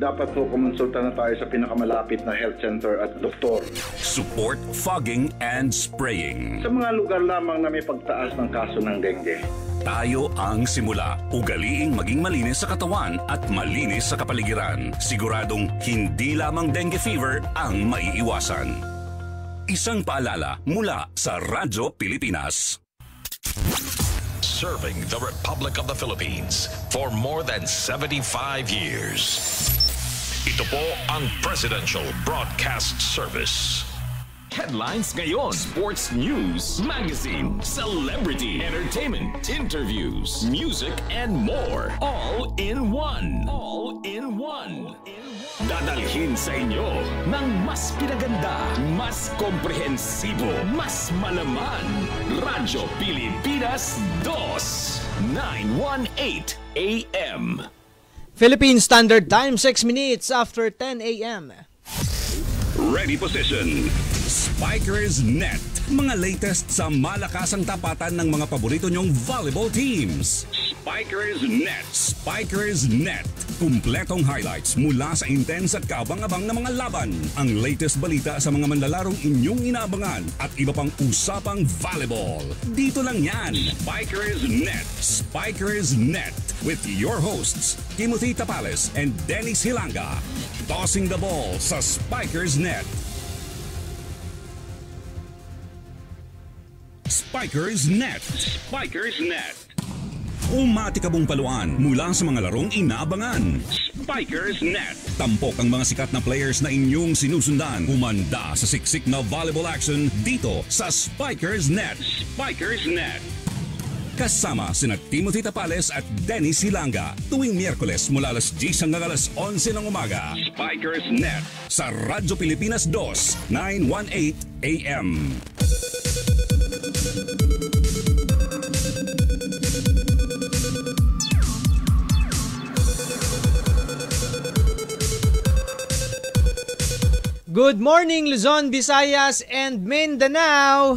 Dapat po kumonsulta na tayo sa pinakamalapit na health center at doktor. Support fogging and spraying. Sa mga lugar lamang na may pagtaas ng kaso ng dengue. Tayo ang simula. Ugaliing maging malinis sa katawan at malinis sa kapaligiran. Siguradong hindi lamang dengue fever ang maiiwasan. Isang paalala mula sa Radyo Pilipinas. Serving the Republic of the Philippines for more than 75 years. Ito po ang Presidential Broadcast Service. Headlines ngayon, sports news, magazine, celebrity, entertainment, interviews, music, and more. All in one. All in one. Dadalhin sa inyo ng mas pinaganda, mas komprehensibo, mas malaman. Radyo Pilipinas 2, 918 AM. Philippine Standard Time, 6 minutes after 10 a.m. Ready position. Spikers Net. Mga latest sa malakasang tapatan ng mga paborito nyong volleyball teams. Spikers Net. Spikers Net. Kumpletong highlights mula sa intense at kabang-abang na mga laban. Ang latest balita sa mga manlalarong inyong inaabangan at iba pang usapang volleyball. Dito lang yan. Spikers Net. Spikers Net. With your hosts, Timothy Tapales and Dennis Hilanga. Tossing the ball sa Spikers Net. Spikers Net. Spikers Net. Umatikabong paluan mula sa mga larong inaabangan. Spikers Net. Tampok ang mga sikat na players na inyong sinusundan. Humanda sa siksik na volleyball action dito sa Spikers Net. Spikers Net. Kasama sina Timothy Tapales at Dennis Hilanga tuwing Miyerkules mula alas 10 hanggang alas 11 ng umaga. Spikers Net sa Radyo Pilipinas 2, 918 AM. Good morning, Luzon, Visayas, and Mindanao.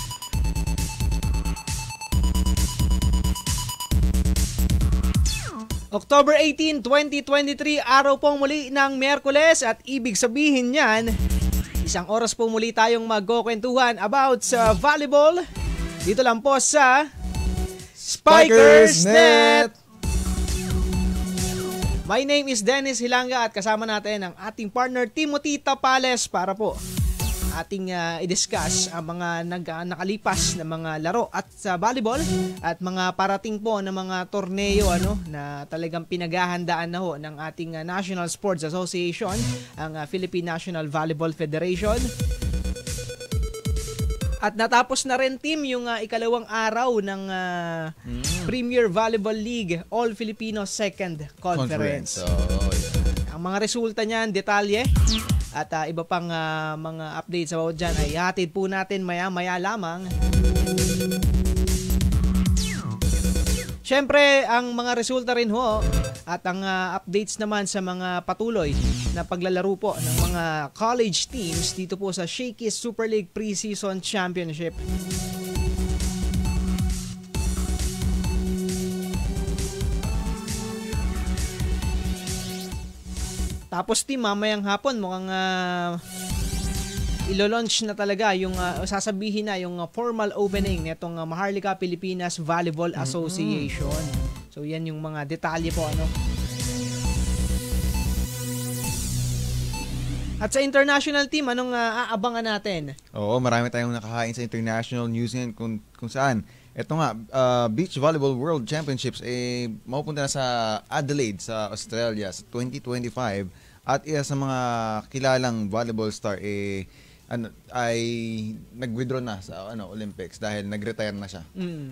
October 18, 2023, araw pong muli ng Miyerkules at ibig sabihin niyan, isang oras po muli tayong magkukwentuhan about sa volleyball. Dito lang po sa Spikers Net. My name is Dennis Hilanga at kasama natin ang ating partner Timothy Tapales para po ating i-discuss ang mga nakalipas na mga laro at sa volleyball at mga parating po na mga torneo na talagang pinaghahandaan na ho ng ating National Sports Association, ang Philippine National Volleyball Federation. At natapos na rin, team, yung ikalawang araw ng Premier Volleyball League All-Filipino Second Conference. Ang mga resulta niyan, detalye at iba pang mga updates about dyan ay hatid po natin maya-maya lamang. Siyempre, ang mga resulta rin ho at ang updates naman sa mga patuloy na paglalaro po ng mga college teams dito po sa Shakey's Super League Preseason Championship. Tapos, team, mamayang hapon mukhang ilo-launch na talaga yung sasabihin na yung formal opening nitong Maharlika Pilipinas Volleyball Association. So yan yung mga detalye po At sa international team, anong aabangan natin? Oo, marami tayong nakahain sa international news ngayon kung saan. Ito nga, Beach Volleyball World Championships mapupunta na sa Adelaide sa Australia sa 2025 at isa sa mga kilalang volleyball star ay nag-withdraw na sa Olympics dahil nag-retire na siya.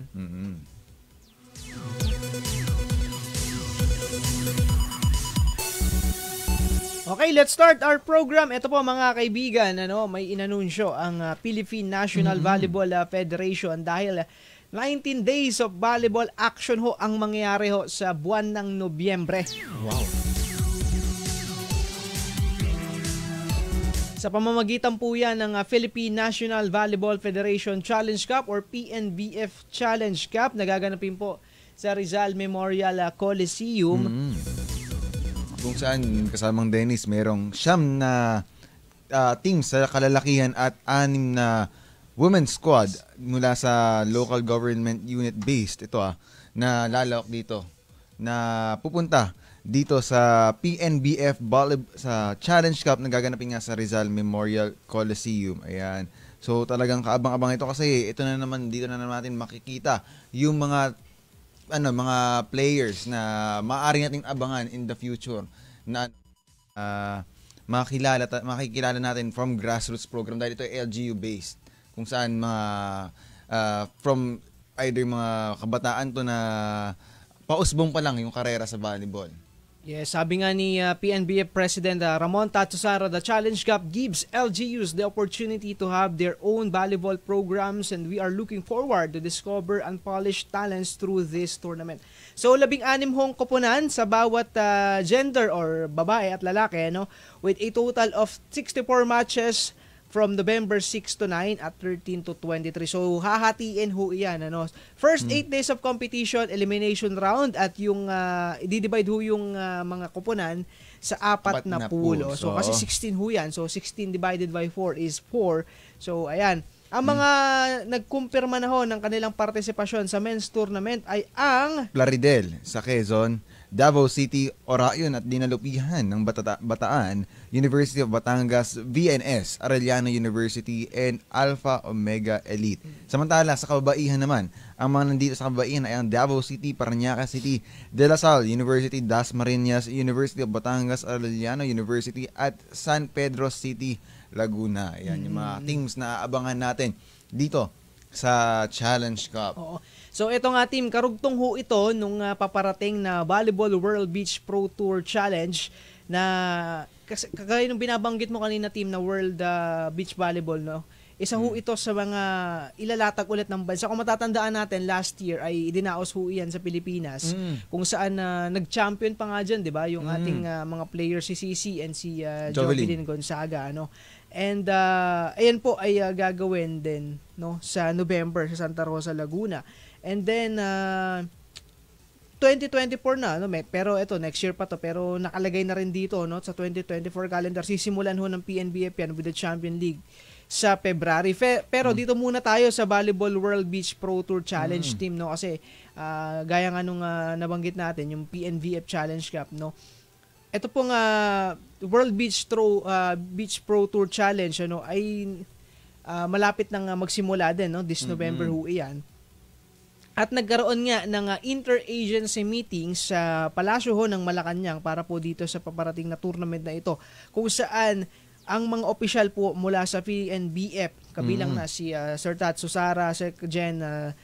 Okay, let's start our program. Ito po mga kaibigan, may inanunsyo ang Philippine National Volleyball Federation dahil 19 days of volleyball action ho ang mangyayari ho sa buwan ng Nobyembre. Wow. Sa pamamagitan po yan ng Philippine National Volleyball Federation Challenge Cup or PNBF Challenge Cup, nagaganapin po sa Rizal Memorial Coliseum. kung saan kasamang Dennis merong 9 na teams sa kalalakihan at 6 na women's squad mula sa local government unit based na lalawak dito na pupunta dito sa PNBF sa Challenge Cup na gaganapin nga sa Rizal Memorial Coliseum. Ayan. So talagang kaabang-abang ito kasi ito na naman, dito na naman natin makikita yung mga players na maaari nating abangan in the future na makikilala natin from grassroots program dahil ito ay LGU based kung saan from either mga kabataan to na pausbong pa lang yung karera sa volleyball. Yes, sabi nga ni PNBF President Ramon Tatusara, the Challenge Cup gives LGUs the opportunity to have their own volleyball programs and we are looking forward to discover unpolished talents through this tournament. So, 16 hong koponan sa bawat gender or babae at lalaki, no? With a total of 64 matches from November 6 to 9 at 13 to 23. So, hahatiin ho yan. Ano? First 8 days of competition, elimination round, at yung i-divide ho yung mga kupunan sa 4 na pool. So, kasi 16 ho yan. So, 16 divided by 4 is 4. So, ayan. Ang mga nagkumpirma na ho ng kanilang partisipasyon sa men's tournament ay ang Plaridel sa Quezon, Davao City, Orayon at dinalupihan ng Bataan, University of Batangas, VNS, Arellano University, and Alpha Omega Elite. Samantala, sa kababaihan naman, ang mga nandito sa kababaihan ay ang Davao City, Parañaque City, De La Salle University, Dasmariñas, University of Batangas, Arellano University, at San Pedro City, Laguna. Ayan, yung mga teams na aabangan natin dito sa Challenge Cup. Oo. So ito nga team, karugtong ho ito nung paparating na Volleyball World Beach Pro Tour Challenge na kagaya nung binabanggit mo kanina team na World Beach Volleyball, no? Isa ho ito sa mga ilalatag ulit ng bansa. Kung matatandaan natin, last year ay idinaos ho iyan sa Pilipinas kung saan nag-champion pa nga dyan, di ba? Yung ating mga players si Cici and si Jovelyn Gonzaga, ano? And ayan po ay gagawin din, no, sa November sa Santa Rosa, Laguna. And then 2024 na, no, pero ito next year pa to, pero nakalagay na rin dito, no, sa 2024 calendar. Sisimulan ho ng PNBF yan with the Champion League sa February. Pero dito muna tayo sa Volleyball World Beach Pro Tour Challenge team, no, kasi gaya nga nung nabanggit natin yung PNBF Challenge Cup, no. Ito pong World Beach Pro Tour Challenge, ano, ay malapit nang magsimula din, no, this November ho iyan. At nagkaroon nga ng interagency meeting sa Palasyo ho ng Malacanang para po dito sa paparating na tournament na ito, kung saan ang mga opisyal po mula sa PNBF, kabilang na si Sir Tatsu Sara, Sir Jen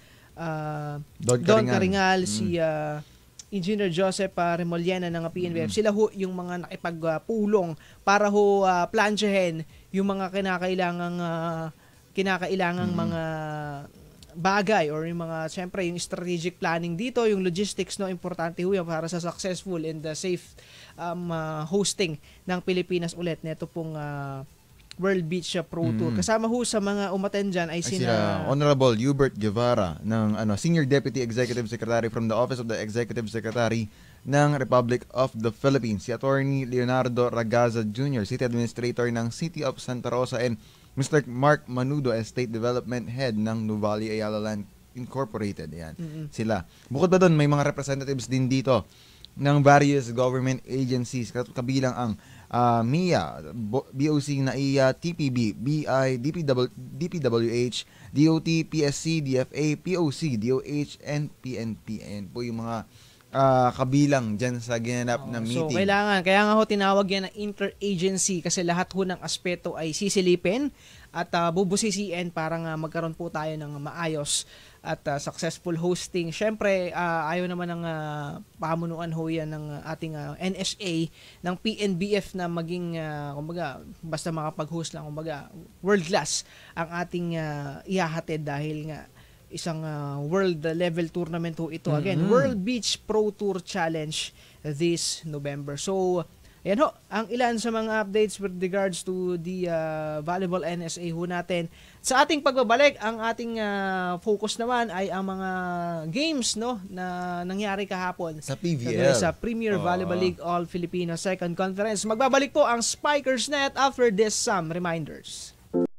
Don Caringal, si Engineer Joseph Remoliena ng PNBF, sila ho yung mga nakipagpulong para ho plansyahin yung mga kinakailangang mga bagay or yung mga, siyempre, yung strategic planning dito, yung logistics, no, importante ho yan para sa successful and safe hosting ng Pilipinas ulit nito pong World Beach Pro Tour. Kasama ho sa mga umattend dyan ay sina Honorable Hubert Guevara ng Senior Deputy Executive Secretary from the Office of the Executive Secretary ng Republic of the Philippines, si Attorney Leonardo Ragaza Jr., City Administrator ng City of Santa Rosa, and Mr. Mark Manudo, State Development Head ng Nuvali Ayala Land Incorporated. Yan. Sila. Bukod ba doon, may mga representatives din dito ng various government agencies, kabilang ang MIA, BOC, NAIA, TPB, BI, DPWH, DOT, PSC, DFA, POC, DOH, and PNP. Ayan po yung mga kabilang dyan sa ginanap na meeting. So, kaya nga ho tinawag yan na interagency kasi lahat ho ng aspeto ay sisilipin at bubusisiin para nga magkaroon po tayo ng maayos at successful hosting. Siyempre, ayaw naman ng pamunuan ho yan ng ating NSA, ng PNBF na maging, kumbaga, basta makapag-host lang, kumbaga, world class ang ating ihahatid dahil nga isang world level tournament ho ito. Again, World Beach Pro Tour Challenge this November. So, Ayan ho, ang ilan sa mga updates with regards to the volleyball NSA ho natin. Sa ating pagbabalik, ang ating focus naman ay ang mga games no na nangyari kahapon Sa PVL. sa Premier Volleyball League All Filipino Second Conference. Magbabalik po ang Spikers Net after this some reminders.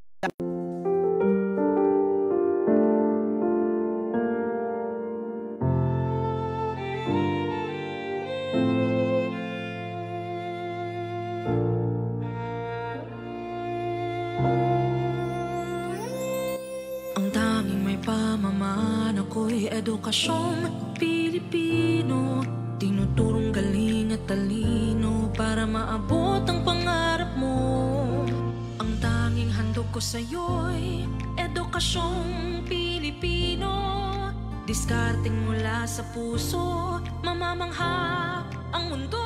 Edukasyong Pilipino, tinuturong galing at talino para maabot ang pangarap mo. Ang tanging handog ko sa'yo'y edukasyong Pilipino, diskarteng mula sa puso, mamamangha ang mundo.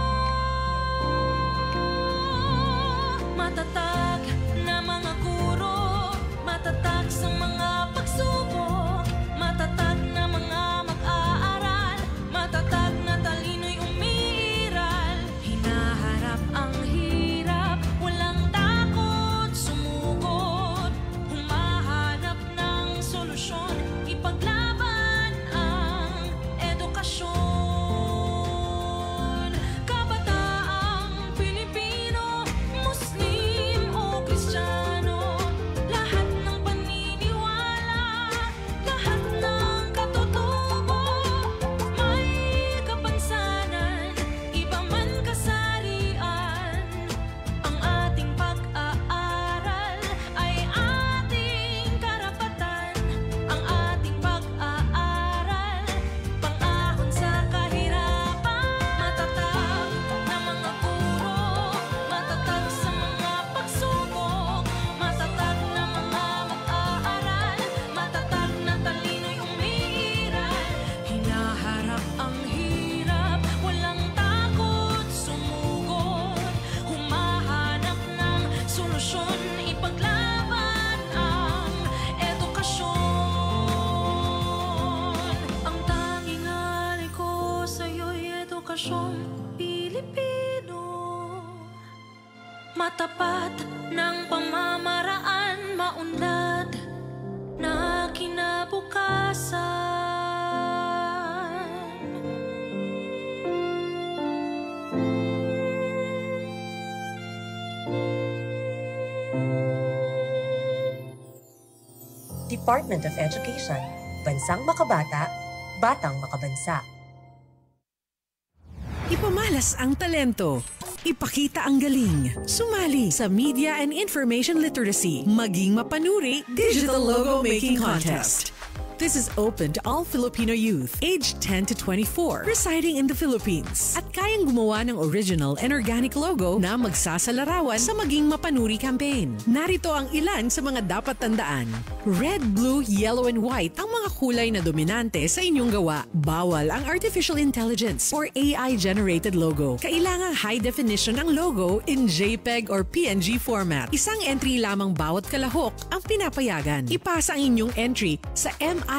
Matatag na mga guro, matatag sa mga pagsubok, matatag na mga mag-aaral, matatag na talino'y umiiral. Hinaharap ang hirap, walang takot sumugod, humahanap ng solusyon, ipaglaban ang edukasyon. Kabataang Pilipino, Muslim o Kristiyano, lahat ng paniniwala, lahat ng katutubo, may kapansanan, iba man kasarian. Ang ating pag-aaral ay ating karapatan. Ang ating pag-aaral, pang-ahon sa kahirapan. Matatag na mga guro, matatag sa mga pagsubok, matatag na mga mag-aaral, matatag na talino'y umiiral. Hinaharap ang hirap, walang takot sumugod, humahanap ng solusyon, ipaglaban ang edukasyon. Ang tanging alay ko sa'yo'y edukasyong Pilipino, matapat ng pamamaraan, maunlad na kinabukasan. Department of Education, Bansang Makabata, Batang Makabansa. Ipamalas ang talento. Ipakita ang galing. Sumali sa Media and Information Literacy. Maging mapanuri Digital Logo Making Contest. This is open to all Filipino youth aged 10 to 24 residing in the Philippines at kayang gumawa ng original and organic logo na magsasalarawan sa Maging Mapanuri campaign. Narito ang ilan sa mga dapat tandaan. Red, blue, yellow, and white ang mga kulay na dominante sa inyong gawa. Bawal ang artificial intelligence or AI-generated logo. Kailangang high definition ang logo in JPEG or PNG format. Isang entry lamang bawat kalahok ang pinapayagan. Ipasa ang inyong entry sa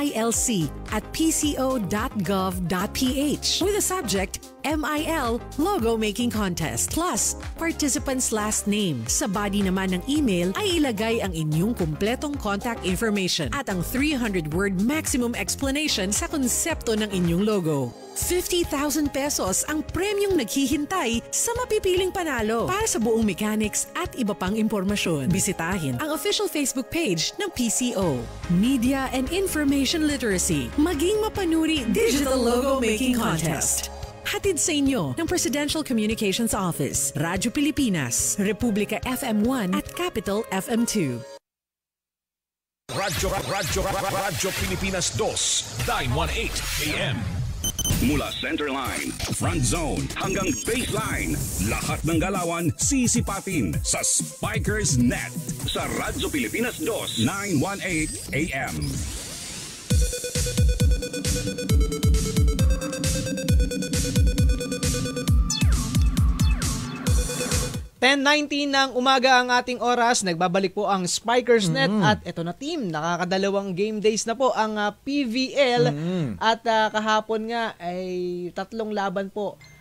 milc@pco.gov.ph with the subject MIL Logo Making Contest plus participant's last name. Sa body naman ng email ay ilagay ang inyong kumpletong contact information at ang 300-word maximum explanation sa konsepto ng inyong logo. 50,000 pesos ang premyong naghihintay sa mapipiling panalo para sa buong mechanics at iba pang impormasyon. Bisitahin ang official Facebook page ng PCO. Media and Information Literacy. Maging mapanuri Digital Logo Making Contest. Hatid sa inyo ng Presidential Communications Office, Radyo Pilipinas, Republika FM1 at Capital FM2. Radyo Pilipinas 2, 918 AM. Mula center line, front zone hanggang baseline, lahat ng galawan sisipatin sa Spikers Net sa Radyo Pilipinas 2, 918 AM. 10:19 ng umaga ang ating oras. Nagbabalik po ang Spikers Net at eto na team. Nakakadalawang game days na po ang PVL at kahapon nga ay 3 laban po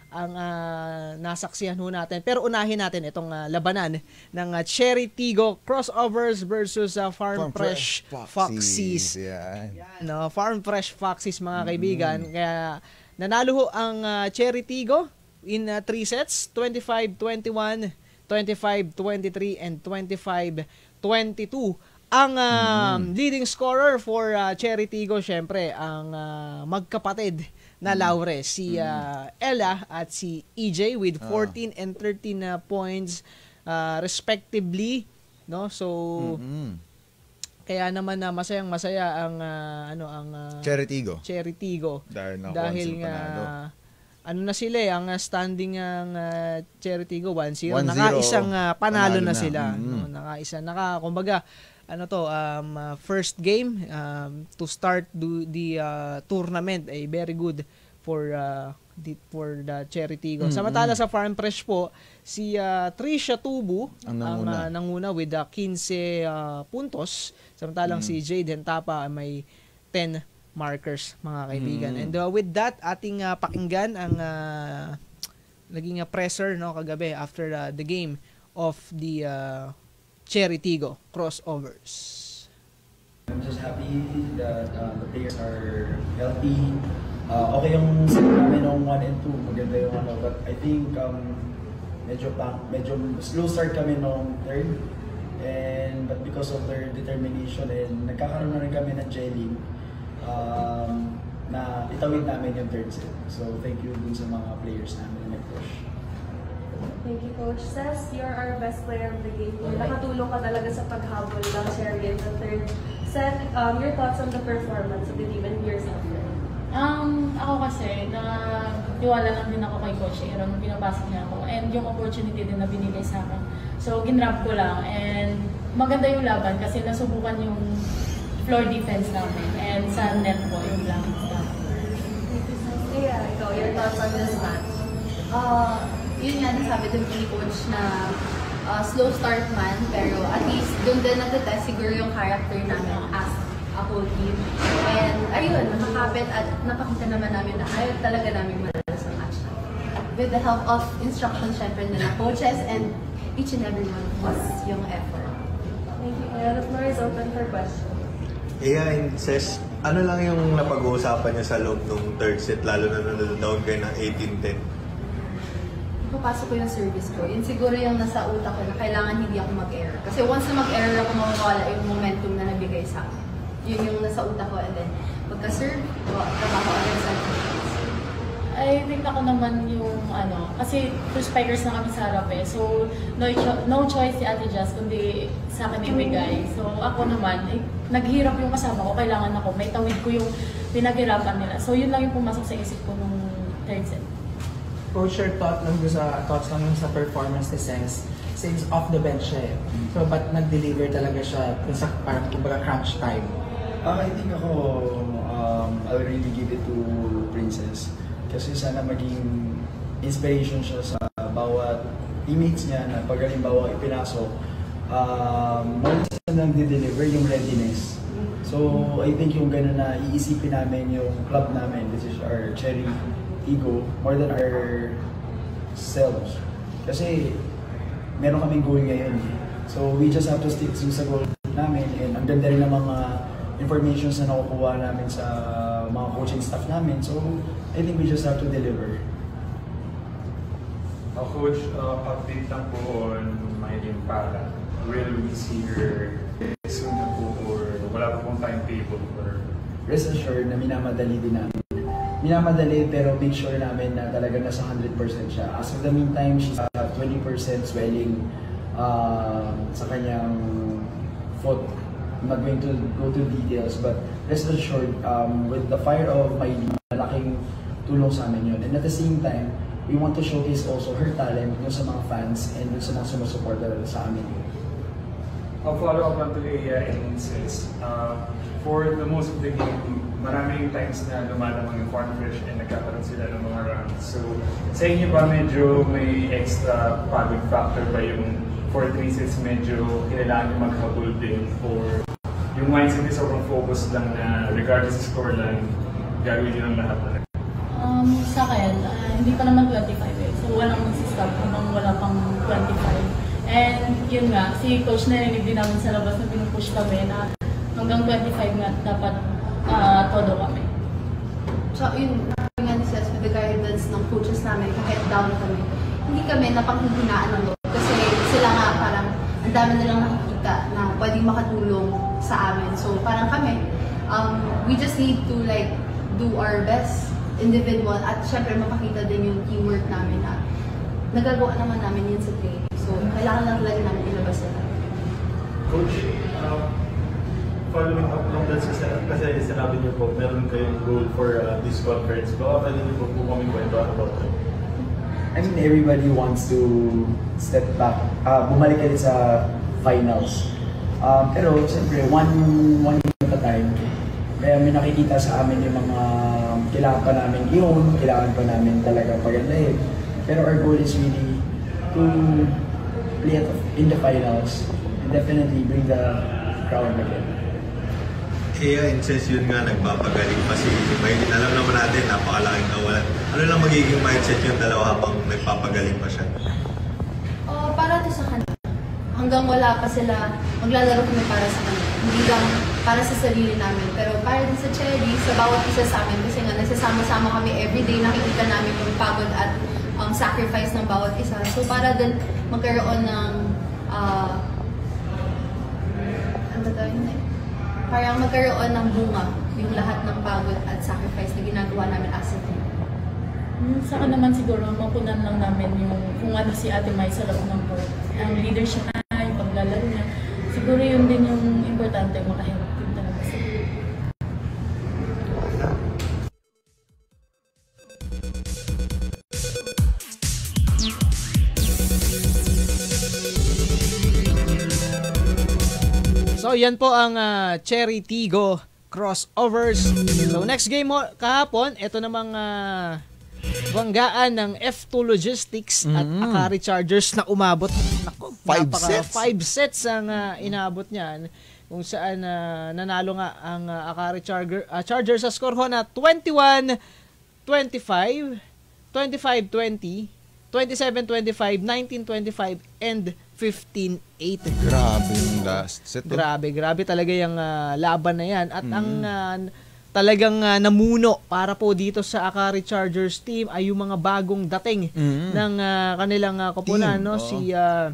ang nasaksihan ho natin. Pero unahin natin itong labanan ng Cherry Tigo Crossovers versus Farm Fresh Foxies. Yan. No, Farm Fresh Foxies mga kaibigan. Kaya nanalo ho ang Cherry Tigo in 3 sets, 25-21, 25-23 and 25-22. Ang leading scorer for Cherry Tigo, syempre, ang magkapatid na Laure, si Ella at si EJ with 14 and 13 points respectively, no? So kaya naman masayang-masaya ang Cherry Tigo. Dahil nga ano na sila ang standing ng Cherry Tigo 1-0. Nakaisang panalo na sila, no? Kumbaga first game to start the tournament ay very good for the Cherry Tigo. Samantala sa Farm Fresh po, si Trisha Tubu ang nanguna with 15 puntos. Samantalang si Jade Hentapa may 10 markers, mga kaibigan. And with that, ating pakinggan ang naging presser kagabi after the game of the Cherry Tigo Crossovers. I'm just happy that the players are healthy. Okay yung set namin ng 1 and 2, maganda yung but I think medyo slow start kami nung third. But because of their determination and nagkakaroon na rin kami ng jelly, na itawid namin yung third set. So thank you dun sa mga players namin na nag-push. Thank you, Coach. Says, you're our best player of the game. Nakatulong ka talaga sa paghabol ng Cherry in the third set. Your thoughts on the performance of the team and yourself? Ako kasi, tiwala lang din ako kay Coach Aaron nung pinapasok niya ako. And yung opportunity din na binigay sa akin. So, ginrab ko lang. And maganda yung laban kasi nasubukan yung floor defense namin. And sa net po, yung lang. Yeah, ikaw, your thoughts on this match? Yun nga, sabi din ni Coach na slow start man, pero at least doon din natetest siguro yung character namin as a whole team. And ayun, nakakapit at napakita naman namin na ayaw talaga namin manalo sa match namin. With the help of instruction syempre na coaches and each and every one was yung effort. Thank you. The floor is open for questions. And Ses, ano lang yung napag-uusapan niyo sa loob ng third set, lalo na down kayo ng 18-10? Papasok ko yung service ko. Yun siguro yung nasa utak ko na kailangan hindi ako mag-error. Kasi once na mag-error ako, mawawala yung momentum na nabigay sa akin. Yun yung nasa utak ko. And then, pagka-serve, trabaho agad sa I think ako naman yung kasi two spikers na kami sa harap eh. So, no choice si Ate Jazz kundi sa akin ibigay. So, ako naman, naghirap yung kasama ko. Kailangan ako, may tawid ko yung pinaghirapan nila. So, yun lang yung pumasok sa isip ko nung third set. Coach, your thoughts lang sa performance ni Sense since off the bench siya eh. So, ba't nag-deliver talaga siya sa parang kumbaga crunch time? I think I'll really give it to Princess. Kasi sana maging inspiration siya sa bawat teammates niya na pag halimbawa ipinasok, nang di-deliver yung readiness. So, I think yung gano'n na iisipin namin yung club namin, which is our Cherry Tigo, more than ourselves. Kasi meron kaming goal ngayon. So, we just have to stick sa goal namin and ang ganda rin ng mga informations na nakukuha namin sa mga coaching staff namin. So, I think we just have to deliver. Coach, update lang po on Mylene Pala. Will we see her soon na po or wala pa pong timetable? Rest assured na minamadali din namin. Minamadali pero make sure namin na talaga nasa 100% siya. As of the meantime, she's 20% swelling sa kanyang foot. I'm not going to go to details, but rest assured, with the fire of Mylene, malaking tulong sa amin yun. And at the same time, we want to showcase also her talent dun sa mga fans and dun sa mga sumusuporta sa amin. I'll follow up on to Leia and Sis. For the most of the game, maraming times na lumalamang yung Farm Fresh and nagkakaroon sila ng mga rounds. So, sa inyo ba medyo may extra pagod factor ba yung for 3 sets medyo kailangan yung maghabol din or yung mindset is sobrang focus lang na regardless sa scoreline, gagawin din ang lahat na Sa akin, hindi pa naman 25 eh. So walang magsistop habang wala pang 25. And yun nga, si Coach narinig din namin sa labas na pinupush kami na hanggang 25 nga dapat todo kami. So yun, nga ni Cez, with the guidance ng coaches namin, kahit down kami, hindi kami napanghihinaan ng loob. Kasi sila nga parang ang dami nilang nakikita na pwedeng makatulong sa amin. So parang kami, we just need to like do our best individual at syempre mapakita din yung teamwork namin na nagagawa naman namin yun sa training. So kailangan lang talaga namin ilabas na. Coach, following up lang dun sa kasi sinabi niyo po, meron kayong goal for this conference. Baka pwede niyo po kami kwento about it. I mean, everybody wants to step back, bumalik ulit sa finals. Pero siyempre, one game at a time. Kaya may nakikita sa amin yung mga kailangan pa namin i-own, kailangan pa namin talaga pagandahin. Pero our goal is really to play in the finals and definitely bring the crown again. Kaya Cez, yun nga, nagpapagaling pa si May. Alam naman natin, napakalaking kawalan. Ano lang magiging mindset yung dalawa habang nagpapagaling pa siya? Para to sa kanila. Hanggang wala pa sila, maglalaro kami para sa kanila. Hindi lang para sa sarili namin, pero para din sa Cherry, sa bawat isa sa amin. Kasi nga, nagsasama-sama kami everyday, nakikita namin yung pagod at sacrifice ng bawat isa. So para din magkaroon ng parang magkaroon ng bunga yung lahat ng pagod at sacrifice na ginagawa namin as a team. Sa akin naman siguro, mapunan lang namin yung kung ano si Ate Mai sa loob ng court. Ang leadership na, yung paglalaro niya. Siguro yun din yung importante, makahirap din talaga sa So yan po ang Cherry Tigo crossovers. So next game mo kahapon, ito namang banggaan ng F2 Logistics at Akari Chargers na umabot. Nako, 5 sets ang inabot niyan, kung saan nanalo nga ang Akari Chargers sa score na 21-25, 25-20, 27-25, 19-25, and 15-8. Grabe yung last set. Grabe talaga yung laban na yan. At ang talagang namuno para po dito sa Akari Chargers team ay yung mga bagong dating ng kanilang koponan, no? Si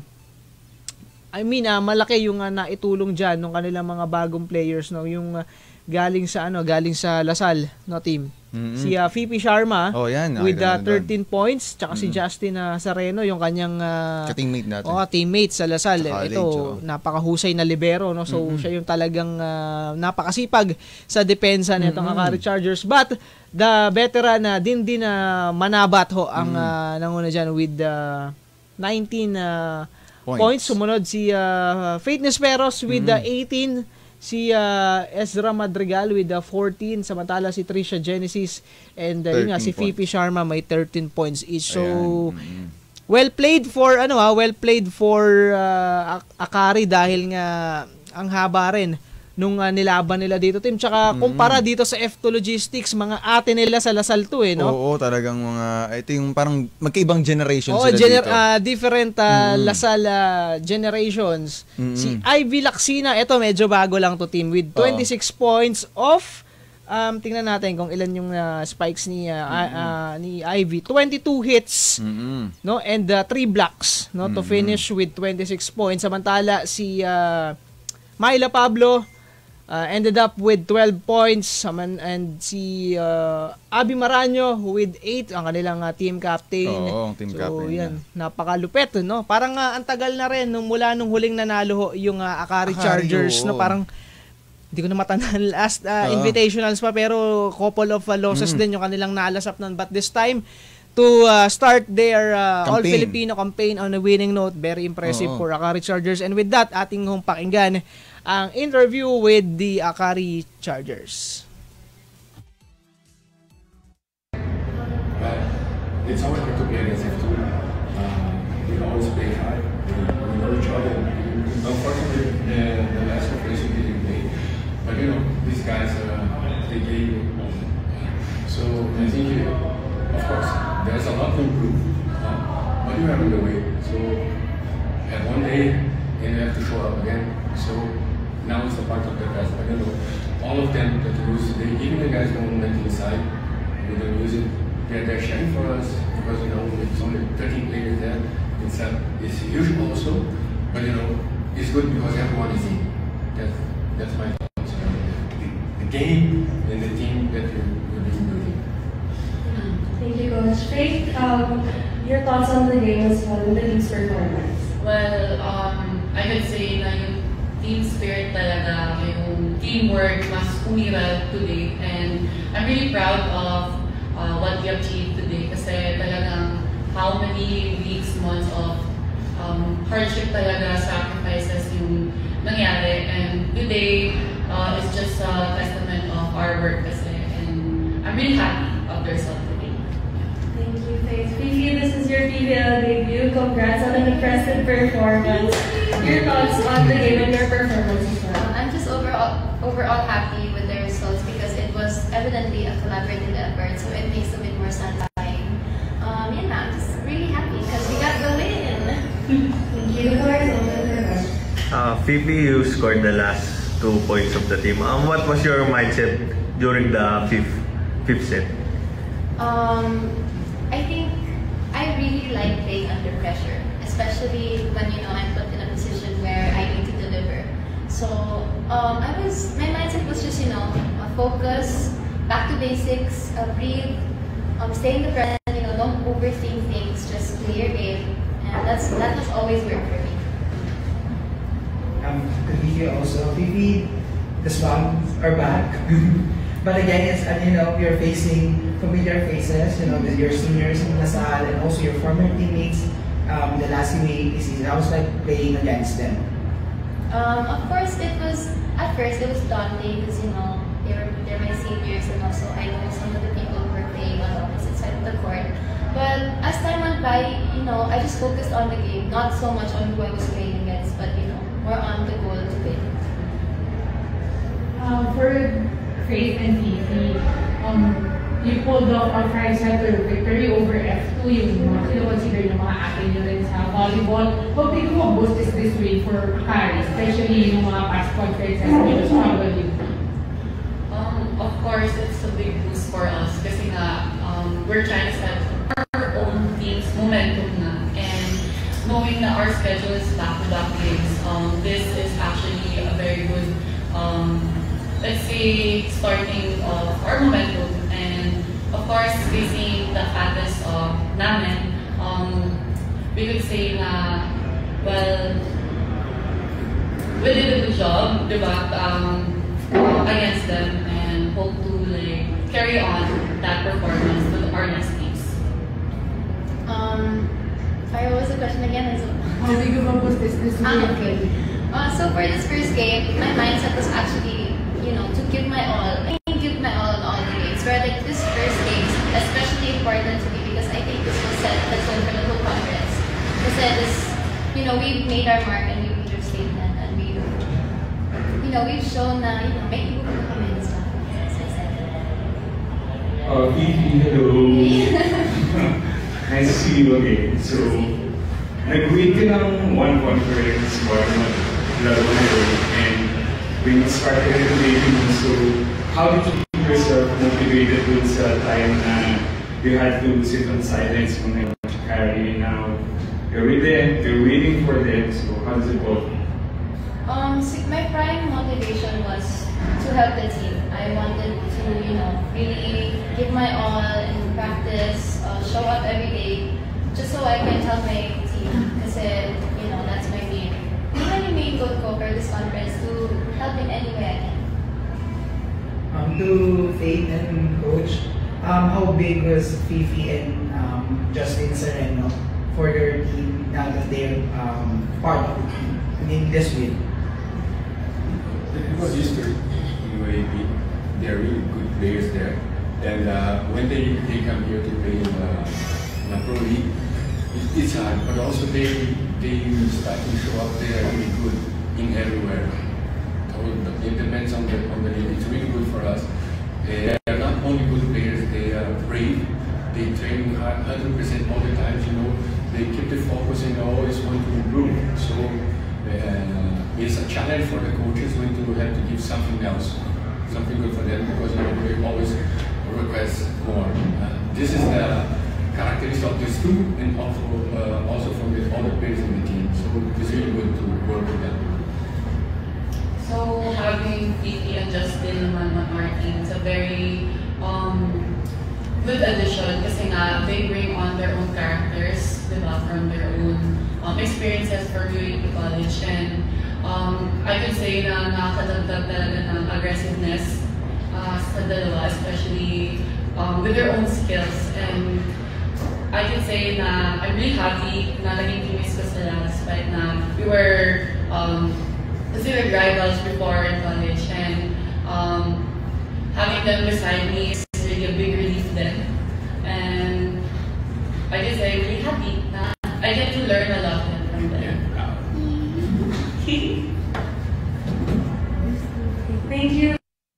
malaki yung naitulong diyan ng kanilang mga bagong players, no? Yung galing sa Lasal, no, team. Si VP Sharma with 13 points, tsaka si Justin Sareno, yung kanyang teammate natin. Teammate sa Lasal. Ito, napakahusay na libero, no? So siya yung talagang napakasipag sa depensa nitong Akari Chargers. But the veteran din Manabat ho ang nanguna diyan with 19 points. Sumunod si Faith Nesperos with 18. Si Ezra Madrigal with 14, samantala si Trisha Genesis and yun nga, si VP Sharma may 13 points each. So well played for Akari dahil nga ang haba rin nung nilaban nila dito, team. Tsaka kumpara dito sa F2 Logistics, mga ate nila sa Lasal 2 no? Oo, talagang ito yung parang magkaibang generation sila dito. Different Lasal generations. Si Ivy Lacsina, ito medyo bago lang to, team, with 26 points off. Tingnan natin kung ilan yung spikes ni Ivy. 22 hits, no, and 3 blocks, no, to finish with 26 points. Samantala si Myla Pablo ended up with 12 points, and si Abby Maranyo with 8, ang kanilang team captain. Team so, captain. Yan, napakalupit, no? Parang ang tagal na rin mula nung huling nanalo yung Akari Chargers, no? Parang hindi ko na matandaan last invitationals pa, pero couple of losses din yung kanilang nalasap nun. But this time, to start their All-Filipino campaign on a winning note, very impressive for Akari Chargers. And with that, ating hong pakinggan ang interview with the Akari Chargers. It's always hard to play against F2. We always play hard. We know each other. Unfortunately, the last operation didn't play. But these guys, they gave it. So I think anywhere on the way. So, and one day, you have to show up again. So, now it's a part of the test. But all of them that use today, even the guys don't went inside, we don't use it. They're sharing for us because it's only 13 players there. It's huge also, but it's good because everyone is in. That's my thoughts. The game and the team that you're building. Thank you, Coach. Faith, your thoughts on the game as well, the team's performance? Well, I could say na yung team spirit talaga, yung teamwork mas umiral today, and I'm really proud of what we achieved today kasi talagang how many weeks, months of hardship talaga, sacrifices yung nangyari, and today is just a testament of our work kasi, and I'm really happy of the result today. Thank you, Faith. Fifi, this is your PBL debut. Congrats on an impressive performance. Your thoughts on the game and your performance as well? I'm just overall happy with the results because it was evidently a collaborative effort, so it makes a bit more satisfying. I'm just really happy because we got the win. Thank you. Fifi, you scored the last 2 points of the team. What was your mindset during the fifth set? I think I really like playing under pressure, especially when I'm put in a position where I need to deliver. So my mindset was just focus, back to basics, breathe, stay in the present. Don't overthink things, just play your game, and that has always worked for me. Fifi also. Fifi, the Swans are back. But again, it's you're facing familiar faces, with your seniors in Lasal and also your former teammates the last UAAP season. How was like playing against them? Of course, at first it was daunting because they're my seniors, and also I know some of the people who were playing on the opposite side of the court. But as time went by, I just focused on the game, not so much on who I was playing against, but more on the goal to win. For Faith and Fifi, you pulled off a 5-set victory over F2, yung mga kino-consider yung mga akin nyo rin sa volleyball. How big of a boost is this win for Kari, especially yung mga past conferences nyo struggle with? Of course, it's a big boost for us kasi nga, we're trying to set our own team's momentum na, and knowing that our schedule is back-to-back games, this is actually a very good, let's say, starting of our momentum. And of course, facing the fattest of namin, we could say na, well, we did a good job, diba, against them, and hope to carry on that performance to our next games. Sorry, what was the question again? How big of a boost is this win? Okay. So for this first game, my mindset was actually, to give my all. I didn't give my all in all the games. But this first game is especially important to me because I think this will set the tone for the whole conference. Because we've made our mark and we've made our statement, and we've shown na, may ibu na kami this one. Fifi, hello. Nice to see you again. So, nag-win ka ng one conference, one laro na yun, and when you started the game, so how did you keep yourself motivated dun sa time na you had to sit on silence when you carry? Now, you're with them, you're waiting for them, so how does it go? My prime motivation was to help the team. I wanted to, really give my all in practice, show up every day, just so I can help my team. Kasi, that's my main. Even yung main goal ko for this conference to help in any way I can. To Faith and Coach, how big was Fifi and Justin Sereno for your team now that they're part of this win? It was history in UAAP. They're really good players there, and when they come here to play in the Pro League, it's hard. But also they start to show up. They are really good in everywhere. So it depends on the league. It's really good for us. They are not only good players. They are brave. They train hard, 100% all the time. They keep the challenge for the coaches going to have to give something else, something good for them, because we always request more. This is the characteristic of these two, and also from the other players in the team. So it's really good to work with them. So having Fifi and Justin naman on our team, it's a very good addition kasi nga they bring on their own characters, diba, from their own experiences for UAP College, and I could say na nakakadagdag talaga ng aggressiveness sa dalawa, especially with their own skills. And I can say na I'm really happy na naging teammates ko sila despite na we were considered rivals before in college, and having them beside me is really a big relief then. And I can say I'm really happy na I get to learn a lot from them. Thank you.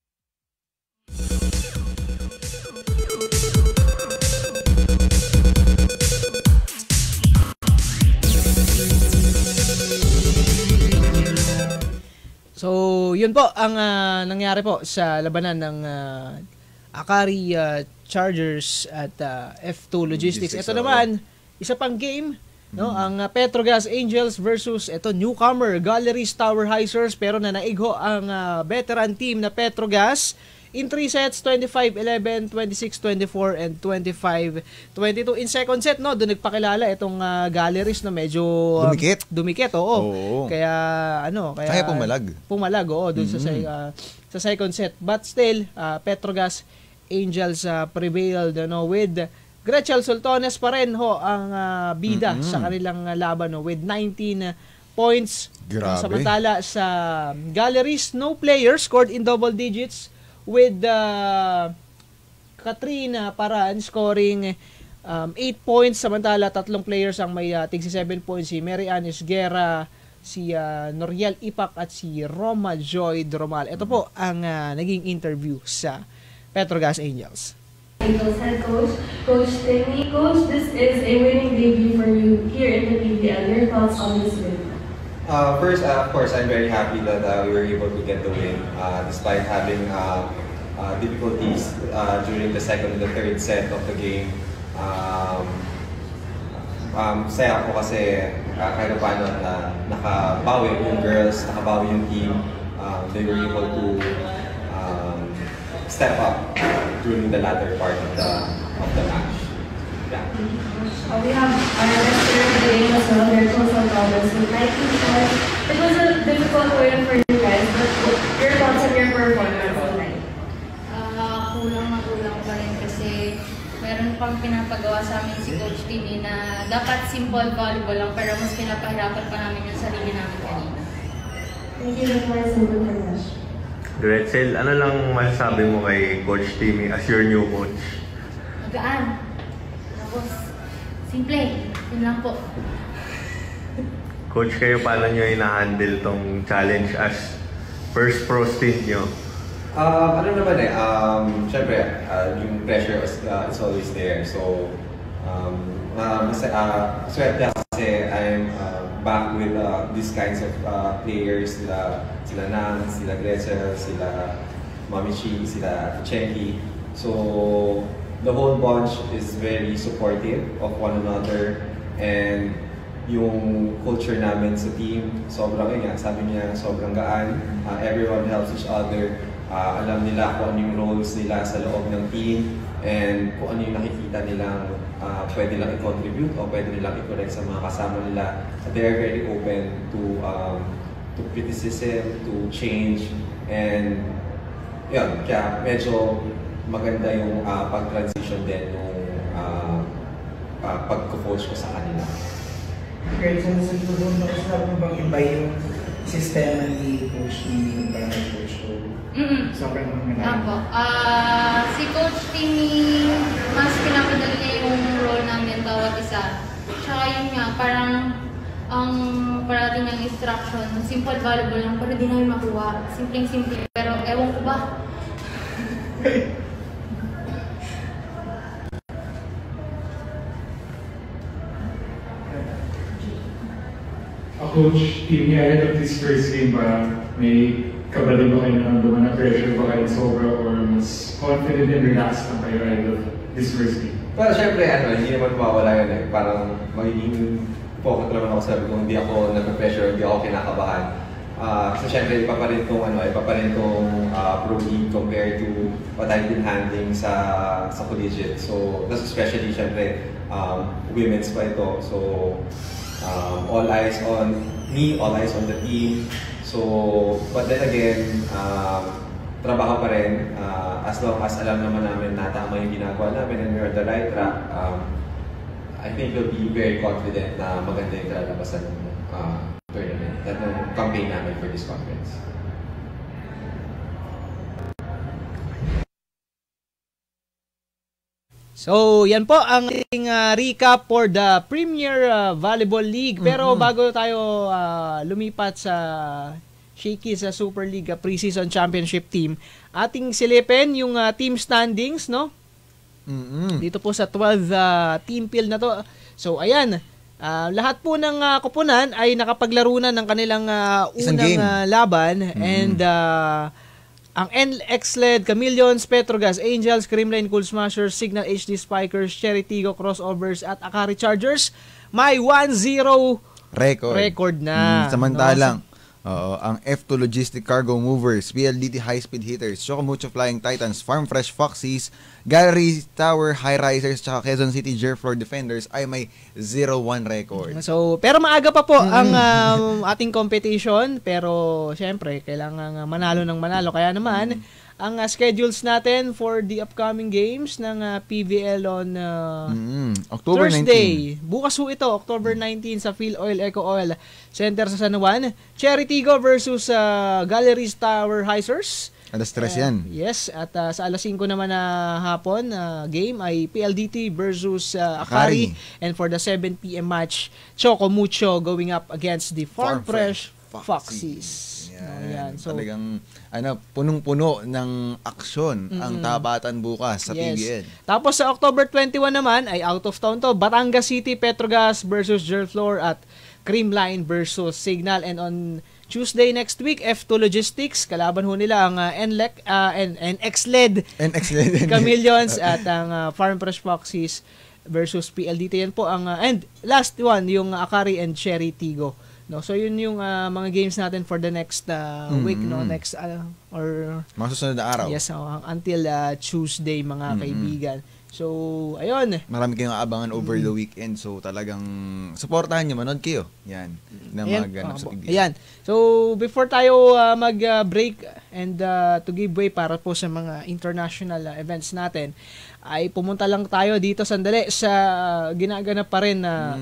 So, yun po ang nangyari po sa labanan ng Akari Chargers at F2 Logistics. Ito naman, isa pang game, no? Ang Petrogas Angels versus ito newcomer Galleries Tower Heisers, pero nanaig ho ang veteran team na Petrogas in 3 sets, 25-11, 26-24, and 25-22. In second set, no, doon nagpakilala itong Galleries na medyo dumikit, oo. Kaya pumalag, oo, doon sa second set. But still, Petrogas Angels prevailed, no, with Gretchen Sultones pa rin ho ang bida sa kanilang laban, no, with 19 points. Grabe. Samantala sa Galleries, no player scored in double digits, with Katrina Paran scoring 8 points, samantala 3 players ang may tigsi 7 points, si Mary Ann Isguera, si Noriel Ipak at si Roma Joy Dromal. Ito po ang naging interview sa Petrogas Angels. Angels head coach, Coach Timmy. Coach, this is a winning debut for you here in the PBL. Your thoughts on this win? First, of course, I'm very happy that we were able to get the win despite having difficulties during the second and the third set of the game. Saya ako kasi kahit paano na nakabawi yung girls, nakabawi yung team. They were able to step up during the latter part of the match. Yeah. We have our next player of the game as well, Gretchen Sultones, with 19 points. It was a difficult win for you guys, but your thoughts on your performance tonight? Kulang pa rin kasi meron pang pinapagawa sa amin si Coach Timmy na dapat simple volleyball lang, pero mas pinapahirapan pa namin yung sarili namin kanina. Thank you for simple finish. Gretchen, ano lang masasabi mo kay Coach Timmy as your new coach? Magaan. Tapos, simple. Yun lang po. Coach, kayo paano nyo ina-handle tong challenge as first pro stint nyo? Ano naman syempre, yung pressure is always there. So, swerte kasi I'm back with these kinds of players, sila Nang, sila Gretchen, sila Mami Chi, sila Chenki. So, the whole bunch is very supportive of one another, and yung culture namin sa team, sobrang sabi niya, sobrang gaan. Everyone helps each other. Alam nila kung ano yung roles nila sa loob ng team, and kung ano yung nakikita nilang pwede lang i-contribute o pwede nilang i-correct sa mga kasama nila. They're very open to criticism, to change, and yun, kaya medyo maganda yung pag-transition din yung pag-coach ko sa kanila. Gretchen, sa doon nasasabi mo bang iba yung sistema ni Coach Timmy para kay Coach ko? Sobrang mga si Coach Timmy, mas pinapadali niya yung role namin bawat isa. Tsaka yun nga, parang ang parating niyang instruction, simple volleyball lang, pero di namin makuha. Simpleng-simple, pero ewan ko ba? Okay. Coach, team niya ahead of this first game ba, may kabali ba kayo na pressure ba kayo sobra or mas confident and relaxed na kayo ahead of this first game? Pero syempre, hindi naman mawawala yun eh. Parang magiging focus naman ako sabi kung hindi ako nag-pressure, hindi ako kinakabahan. So syempre, iba pa rin tong pro league compared to what I've been handling sa collegiate. So, that's especially syempre, women's pa ito. So, all eyes on me, all eyes on the team. So, but then again, trabaho pa rin. As long as alam naman namin na tama yung ginagawa namin and we're on the right track, I think we'll be very confident na maganda yung kalalabasan ng tournament, at ng campaign namin for this conference. So, yan po ang ating recap for the Premier Volleyball League. Pero bago tayo lumipat sa Shaky sa Super League Preseason Championship Team, ating silipin yung team standings, no? Dito po sa 12 team field na to. So, ayan. Lahat po ng kupunan ay nakapaglaro na ng kanilang unang laban. And ang NX-led Chameleons, Petrogas, Angels, Creamline, Cool Smashers, Signal HD Spikers, Cherry Tigo, Crossovers at Akari Chargers may 1-0 record na. Samantalang ang F2 Logistic Cargo Movers, PLDT High Speed Hitters, Chocomucho Flying Titans, Farm Fresh Foxies, Gallery Tower High Risers, tsaka Quezon City Jerflor Defenders ay may 0-1 record. So, pero maaga pa po ang ating competition, pero syempre kailangan manalo ng manalo. Kaya naman ang schedules natin for the upcoming games ng PVL on October Thursday. 19. Bukas ho ito, October 19 sa Phil Oil Eco Oil Center sa San Juan. Cherry Tigo versus Galleries Tower Heisers. Alas 3 yan. Yes, at sa alas 5 naman na hapon game ay PLDT versus Akari. And for the 7 p.m. match, Chocomucho going up against the Farm Fresh Foxies. Yan. So, talagang punong-puno ng aksyon ang tapatan bukas sa PBL. Tapos sa October 21 naman ay out of town to. Batangas City Petrogas versus Jerflor at Creamline versus Signal. And on Tuesday next week, F2 Logistics, kalaban ho nila ang NX-led Chameleons at ang Farm Fresh Foxies versus PLDT. Yan po ang and last one, yung Akari and Cherry Tigo. No, so yun yung mga games natin for the next week, no, next or mga susunod na araw. Yes, until Tuesday, mga kaibigan. So, ayun. Marami kayong aabangan over the weekend. So, talagang supportahan nyo, manood kayo. Yan. Na maganap sa PBL. Ayan. So, before tayo mag-break and to give way para po sa mga international events natin, ay pumunta lang tayo dito sandali sa ginaganap pa rin na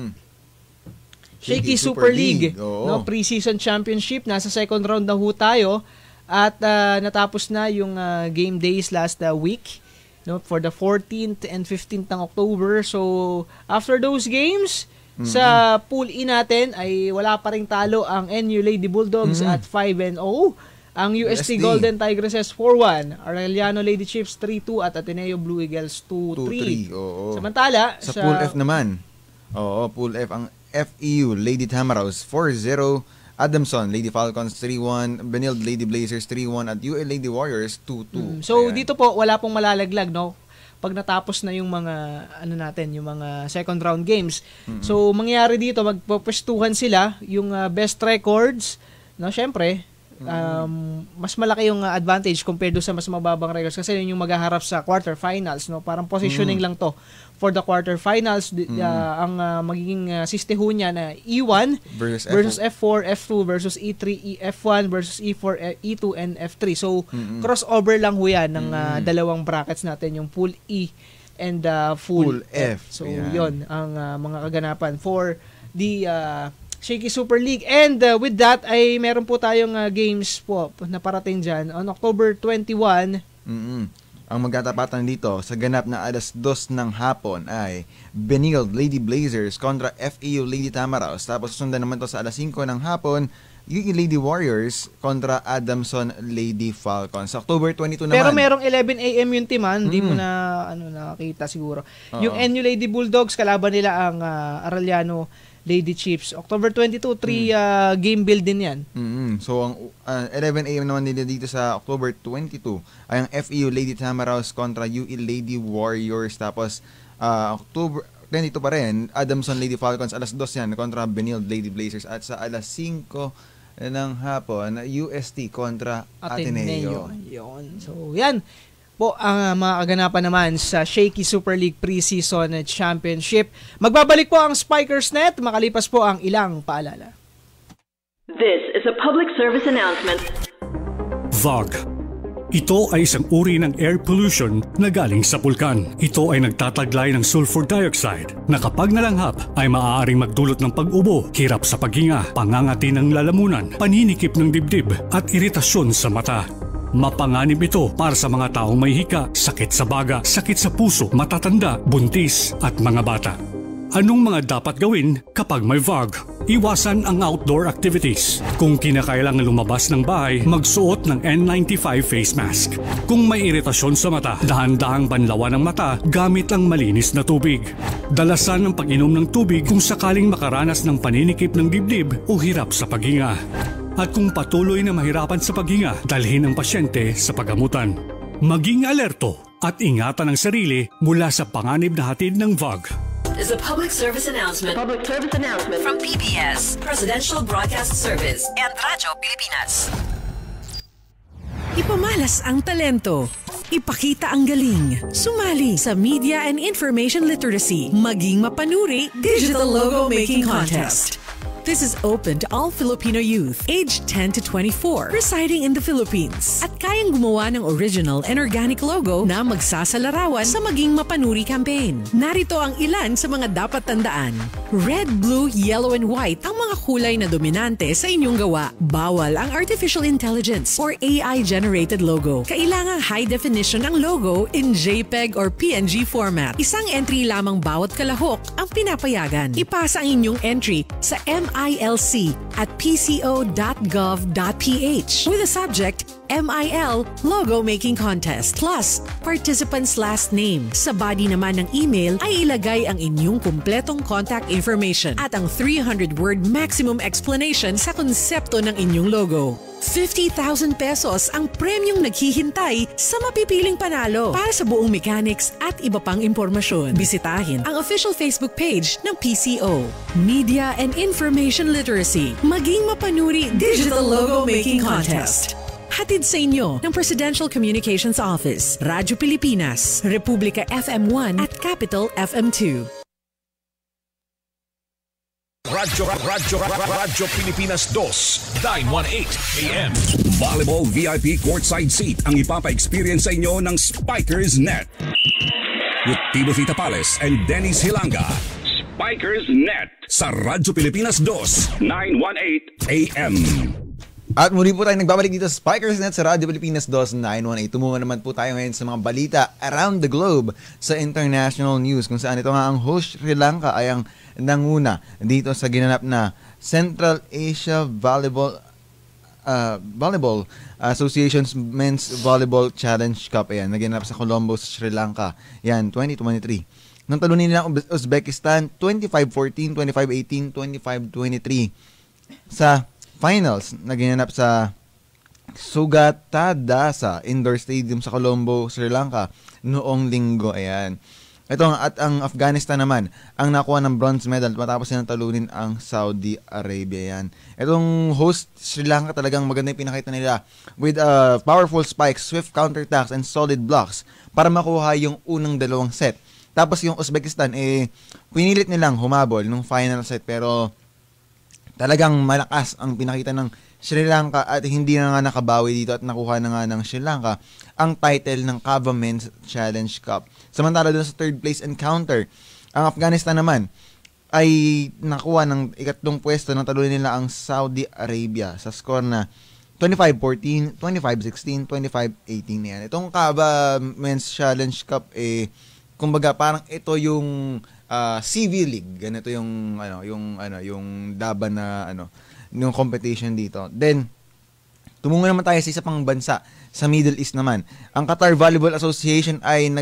Shaky Super League, no, preseason championship. Nasa second round na ho tayo at natapos na yung game days last week, no, for the 14th and 15th ng October. So after those games, sa pool E natin ay wala pa ring talo ang NU Lady Bulldogs at 5-0. Ang UST Golden Tigresses 4-1, Arellano Lady Chiefs 3-2 at Ateneo Blue Eagles 2-3. Samantala sa pool F naman. Pool F ang FEU Lady Tamaraws 4-0, Adamson Lady Falcons 3-1, Benilde Lady Blazers 3-1 at UL Lady Warriors 2-2. So dito po wala pong malalaglag, no? Pag natapos na yung mga yung mga second round games. So mangyayari dito, magpupwestuhan sila yung best records, no? Syempre, mas malaki yung advantage compared do sa mas mababang records kasi yun yung maghaharap sa quarterfinals, no? Parang positioning lang to for the quarterfinals. Ang magiging sisteho niya na E1 versus F4, F2 versus E3, F1 versus E4, E2 and F3. So crossover lang ho yan ng dalawang brackets natin, yung pool E and pool F. So yun ang mga kaganapan for the Shaky Super League. And with that, ay meron po tayong games po na parating dyan. On October 21, ang magtatapatan dito sa ganap na alas 2 ng hapon ay Benilde Lady Blazers kontra FEU Lady Tamaraws. Tapos susundan naman to sa alas 5 ng hapon, UL Lady Warriors kontra Adamson Lady Falcons. Sa October 22 naman. Pero merong 11 AM yung team, hindi mo na nakita siguro. Yung NU Lady Bulldogs, kalaban nila ang Arellano Lady Chiefs. October 22, 3 game build din yan. So, ang 11 a.m. naman nila dito sa October 22 ay ang FEU Lady Tamaraws kontra UE Lady Warriors. Tapos, October 22 pa rin, Adamson Lady Falcons, alas 2 yan, kontra Benilde Lady Blazers. At sa alas 5 ng hapon, UST kontra Ateneo. Yun. So, yan po ang mga kaganapan naman sa Shaky Super League Preseason Championship. Magbabalik po ang Spikers Net makalipas po ang ilang paalala. This is a public service announcement. VOG. Ito ay isang uri ng air pollution na galing sa bulkan. Ito ay nagtataglay ng sulfur dioxide na kapag nalanghap ay maaaring magdulot ng pag-ubo, hirap sa paghinga, pangangati ng lalamunan, paninikip ng dibdib at iritasyon sa mata. Mapanganib ito para sa mga taong may hika, sakit sa baga, sakit sa puso, matatanda, buntis at mga bata. Anong mga dapat gawin kapag may VOG? Iwasan ang outdoor activities. Kung kinakailangan lumabas ng bahay, magsuot ng N95 face mask. Kung may iritasyon sa mata, dahan-dahang banlawan ang mata gamit ang malinis na tubig. Dalasan ang pag-inom ng tubig kung sakaling makaranas ng paninikip ng dibdib o hirap sa paghinga. At kung patuloy na mahirapan sa paghinga, dalhin ang pasyente sa pagamutan. Maging alerto at ingatan ang sarili mula sa panganib na hatid ng VOG. Is a public service announcement. Public service announcement from PBS, Presidential Broadcast Service, and Radyo Pilipinas. Ipamalas ang talento. Ipakita ang galing. Sumali sa Media and Information Literacy. Maging mapanuri Digital Logo Making Contest. This is open to all Filipino youth aged 10 to 24 residing in the Philippines at kayang gumawa ng original and organic logo na magsasalarawan sa Maging Mapanuri campaign. Narito ang ilan sa mga dapat tandaan. Red, blue, yellow, and white ang mga kulay na dominante sa inyong gawa. Bawal ang artificial intelligence or AI-generated logo. Kailangang high definition ang logo in JPEG or PNG format. Isang entry lamang bawat kalahok ang pinapayagan. Ipasa ang inyong entry sa MILC@pco.gov.ph with the subject MIL Logo Making Contest plus participant's last name. Sa body naman ng email ay ilagay ang inyong kumpletong contact information at ang 300-word maximum explanation sa konsepto ng inyong logo. 50,000 pesos ang premyong naghihintay sa mapipiling panalo. Para sa buong mechanics at iba pang impormasyon, bisitahin ang official Facebook page ng PCO. Media and Information Literacy. Maging mapanuri Digital Logo Making Contest. Hatid sa inyo ng Presidential Communications Office, Radyo Pilipinas, Republika FM1 at Capital FM2. Radyo Pilipinas 2, 918 AM. Volleyball VIP courtside seat ang ipapa-experience sa inyo ng Spikers Net. With Timothy Tapales and Dennis Hilanga. Spikers Net sa Radyo Pilipinas 2, 918 AM. At muli po tayo nagbabalik dito sa Spikers Net sa Radyo Pilipinas 2918. Tumungo naman po tayo ngayon sa mga balita around the globe sa international news kung saan ito nga ang host Sri Lanka ay ang nanguna dito sa ginanap na Central Asia Volleyball Association's Men's Volleyball Challenge Cup. Ayan, naginanap sa Colombo, Sri Lanka. Yan, 2023. Nang talunin nila ang Uzbekistan 25-14, 25-18, 25-23 sa finals na ginanap sa Sugatadasa Indoor Stadium sa Colombo, Sri Lanka noong linggo. Ayan. At ang Afghanistan naman ang nakuha ng bronze medal matapos nilang talunin ang Saudi Arabia. Yan. Itong host Sri Lanka talagang maganda yung pinakita nila with powerful spikes, swift counterattacks, and solid blocks para makuha yung unang dalawang set. Tapos yung Uzbekistan, pinilit nilang humabol nung final set pero talagang malakas ang pinakita ng Sri Lanka at hindi na nga nakabawi dito at nakuha na nga ng Sri Lanka ang title ng Kava Men's Challenge Cup. Samantala doon sa third place encounter, ang Afghanistan naman ay nakuha ng ikatlong pwesto nang talunin nila ang Saudi Arabia sa score na 25-14, 25-16, 25-18 yan. Itong Kava Men's Challenge Cup kumbaga parang ito yung CV League, ganito yung yung laban na yung competition dito. Then tumungo naman tayo sa isa pang bansa sa Middle East naman. Ang Qatar Volleyball Association ay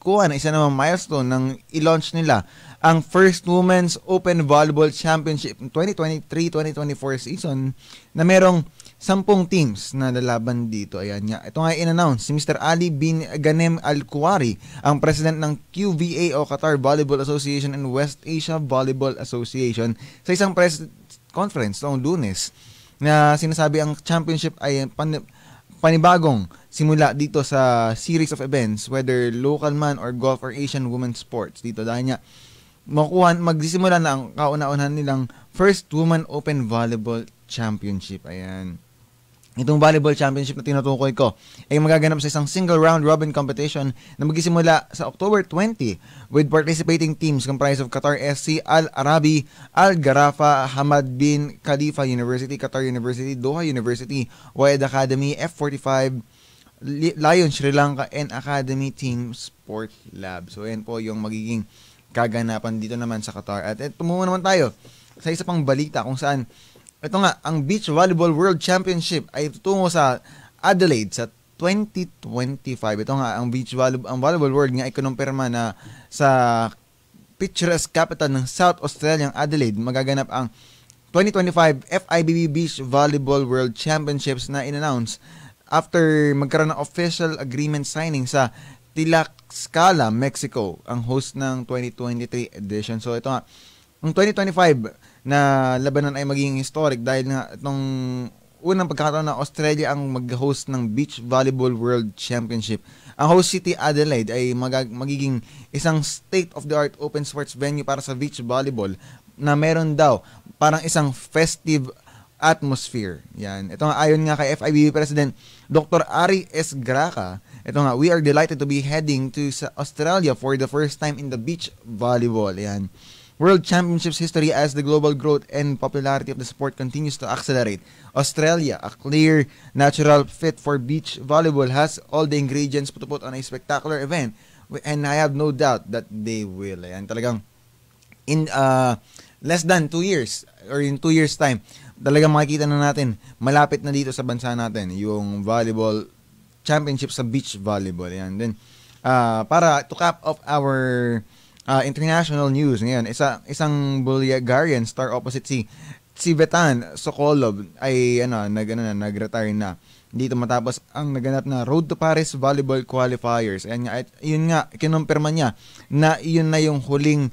kuha na isa namang milestone ng i-launch nila ang first Women's Open Volleyball Championship 2023-2024 season na merong 10 teams na lalaban dito. Ayan nga. Ito nga in-announce si Mr. Ali bin Ghanem Al-Kuwari, ang president ng QVA o Qatar Volleyball Association and West Asia Volleyball Association sa isang press conference noong Lunes na sinasabi ang championship ay panibagong simula dito sa series of events, whether local man or golf or Asian women's sports dito, dahil nga magsisimula na ang kauna-unahan nilang first Women Open Volleyball Championship. Ayan. Itong volleyball championship na tinutukoy ko ay magaganap sa isang single round robin competition na magsisimula sa October 20 with participating teams comprised of Qatar SC, Al Arabi, Al Gharafa, Hamad bin Khalifa University, Qatar University, Doha University, Wayed Academy, F45, Lion Sri Lanka, and Academy Team Sport Lab. So yan po yung magiging kaganapan dito naman sa Qatar. At tumumo naman tayo sa isa pang balita kung saan ito nga, ang Beach Volleyball World Championship ay tutungo sa Adelaide sa 2025. Ito nga, ang Volleyball World nga ay kinumpirma na sa picturesque capital ng South Australian Adelaide magaganap ang 2025 FIVB Beach Volleyball World Championships na in-announce after magkaroon ng official agreement signing sa Tlaxcala, Mexico, ang host ng 2023 edition. So ito nga, ang 2025 na labanan ay magiging historic dahil nga itong unang pagkakataon na Australia ang mag-host ng Beach Volleyball World Championship. Ang host city Adelaide ay magiging isang state-of-the-art open sports venue para sa beach volleyball na meron daw parang isang festive atmosphere. Yan. Ito nga, ayon nga kay FIVB President Dr. Ari S. Graca, ito nga, we are delighted to be heading to Australia for the first time in the beach volleyball. Yan. World Championships history as the global growth and popularity of the sport continues to accelerate. Australia, a clear natural fit for beach volleyball, has all the ingredients to put on a spectacular event, and I have no doubt that they will. Ayan, talagang in less than 2 years or in 2 years time, talagang makikita na natin malapit na dito sa bansa natin yung volleyball championship sa beach volleyball. Ayan. Then para to cap off our international news ngayon, isang Bulgarian star opposite si Vetan Sokolov ay nag-retire na dito matapos ang naganap na Road to Paris Volleyball Qualifiers. Ayan nga, yun nga, kinumpirma niya na yun na yung huling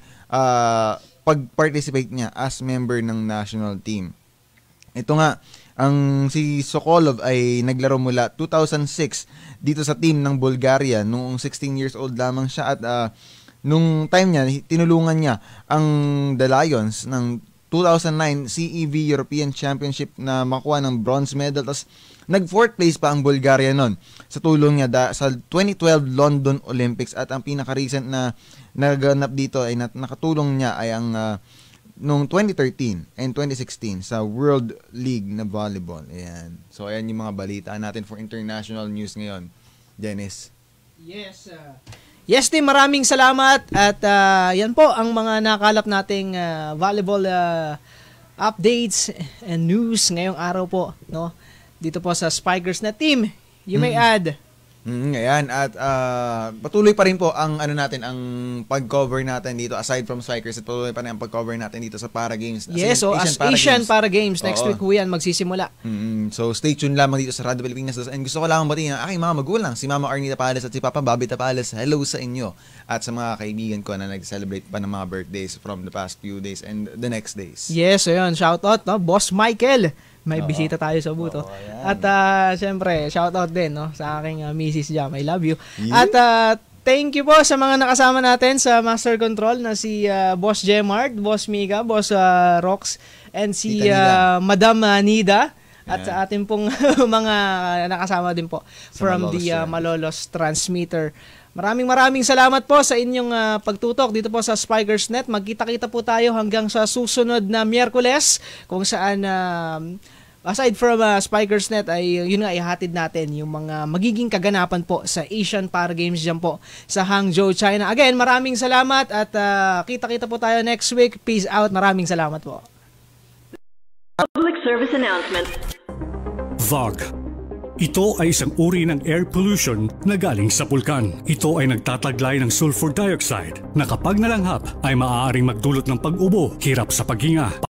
pag-participate niya as member ng national team. Ito nga, ang si Sokolov ay naglaro mula 2006 dito sa team ng Bulgaria. Noong 16 years old lamang siya at nung time niya, tinulungan niya ang The Lions ng 2009 CEV European Championship na makuha ng bronze medal. Tapos nag-4th place pa ang Bulgaria nun sa tulong niya sa 2012 London Olympics. At ang pinaka-recent na naganap dito ay nakatulong niya ay ang noong 2013 and 2016 sa World League na volleyball. Ayan. So ayan yung mga balita natin for international news ngayon. Dennis. Yes, yes, Tim, maraming salamat at yan po ang mga nakalap nating volleyball updates and news ngayong araw po, no? Dito po sa Spikers na team. You may add. Ayan, at patuloy pa rin po ang ang pag-cover natin dito aside from Spikers, at patuloy pa rin ang pag-cover natin dito sa Para Games. Yes, so as Asian Para Games next week po yan magsisimula. So stay tuned lamang dito sa Radio Pilipinas. And gusto ko lang batiin ang aking mga magulang, si Mama Arnita Pales at si Papa Bobby Tapales. Hello sa inyo at sa mga kaibigan ko na nag-celebrate pa ng mga birthdays from the past few days and the next days. Yes, so yun, shout out, no? Boss Michael. May bisita tayo sa buto. At syempre, shout out din, no, sa aking Mrs. Jam. I love you. Yeah. At thank you po sa mga nakasama natin sa Master Control na si Boss Jemart, Boss Mika, Boss Rox, and si Madam Nida. At sa ating pong mga nakasama din po from the Malolos Transmitter. Maraming salamat po sa inyong pagtutok dito po sa Spikers Net. Magkita-kita po tayo hanggang sa susunod na Miyerkules kung saan aside from Spikers Net ay yun nga ihatid natin yung mga magiging kaganapan po sa Asian Para Games dyan po sa Hangzhou, China. Again, maraming salamat at kita-kita po tayo next week. Peace out. Maraming salamat po. Public service announcement. VOG. Ito ay isang uri ng air pollution na galing sa pulkan. Ito ay nagtataglay ng sulfur dioxide na kapag nalanghap ay maaaring magdulot ng pag-ubo, hirap sa paghinga,